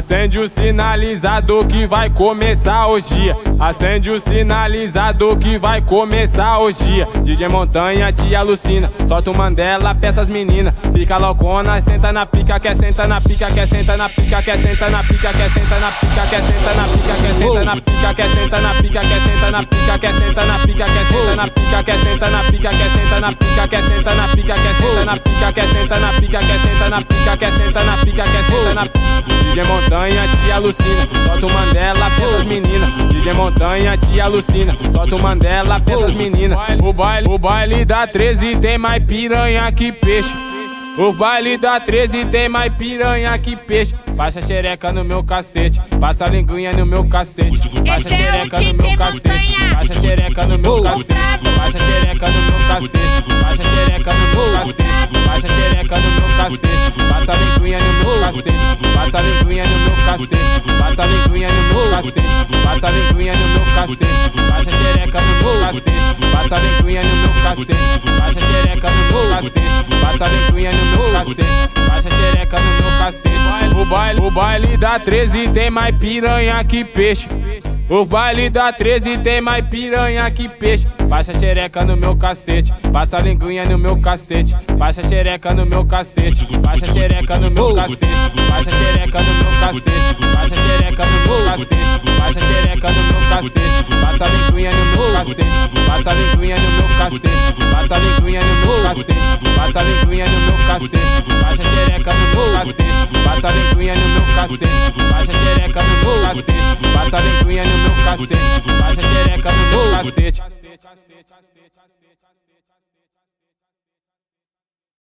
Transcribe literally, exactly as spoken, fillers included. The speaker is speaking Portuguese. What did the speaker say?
Acende o sinalizador que vai começar o dia. Acende o sinalizador que vai começar o dia. D J Montanha te alucina, solta o Mandela, peça as meninas. Fica loucona, senta na pica, quer senta na pica, quer senta na pica, quer senta na pica, quer senta na pica, quer senta na pica, quer senta na pica, quer senta na pica, quer senta na pica, quer senta na pica, quer senta na pica, quer senta na pica, quer senta na pica, quer senta na pica, quer senta na pica, quer senta na pica, quer senta na pica, quer senta na pica, quer senta na pica. D J Montanha te alucina, solta o Mandela, peça as meninas. D J Montanha te alucina, solta o Mandela, peça as meninas. O baile, o baile da treze tem mais piranha que peixe. O baile da treze tem mais piranha que peixe. Passa xereca no meu cacete, passa linguinha no meu cacete. Passa xereca no meu cacete, passa xereca no meu cacete. Passa xereca no meu cacete, passa xereca no meu cacete. Passa xereca no meu cacete, passa linguinha no meu cacete. Passa linguinha no meu cacete, passa linguinha no meu cacete. Passa linguinha no meu cacete, passa xereca no meu cacete. Passa linguinha no meu cacete, passa xereca no meu cacete. Passa linguinha no meu cacete, passa xereca no meu cacete. O baile, o baile da treze tem mais piranha que peixe. O baile da treze tem mais piranha que peixe. Passa xereca no meu cacete, passa linguinha no meu cacete. Passa xereca no meu cacete, passa xereca no meu cacete. Passa xereca no meu cacete, passa xereca no meu cacete. Passa xereca no meu cacete, passa linguinha no meu cacete. Passa linguinha no meu cacete, passa linguinha no meu cacete. Passa linguinha no meu cacete, passa xereca no meu cacete. Passa linguinha no meu cacete, passa xereca no meu cacete. Passa linguinha no meu cacete, passa xereca no meu cacete.